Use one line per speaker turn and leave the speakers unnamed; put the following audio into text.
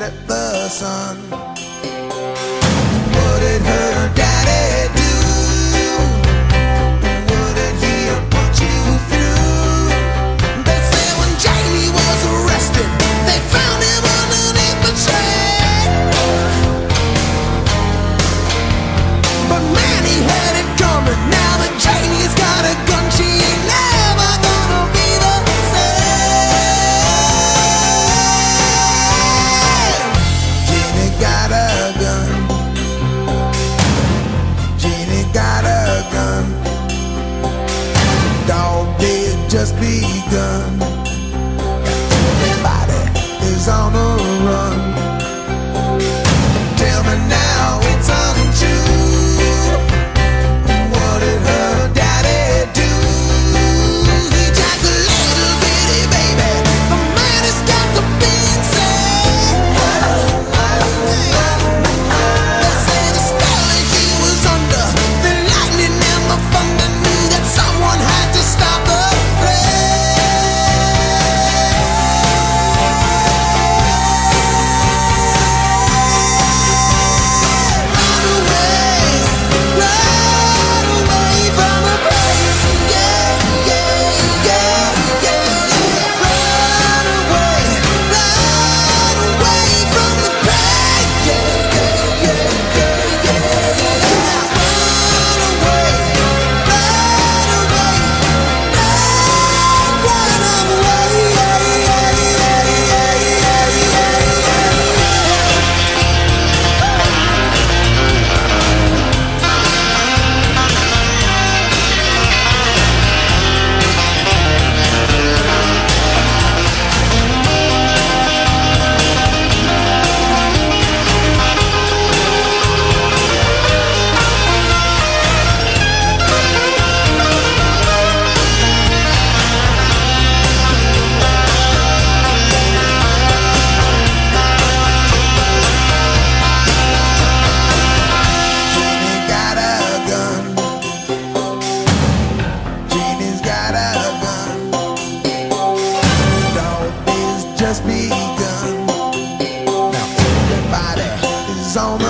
at the sun. What did her daddy do? What did he put you through? They say when Jamie was arrested, they found him underneath the train. But man, he had it coming. Now that Jamie's got a gun, she ain't never gonna be the same. Jeannie got a gun. Jeannie got a gun. Dog days just begun. Everybody is on the run. Tell me now it's untrue. What did her daddy do? He jacked a little bitty baby. The man has got to be insane. They say the spell that he was under, the lightning and the thunder, knew that someone had to stop the just begun. Now everybody is on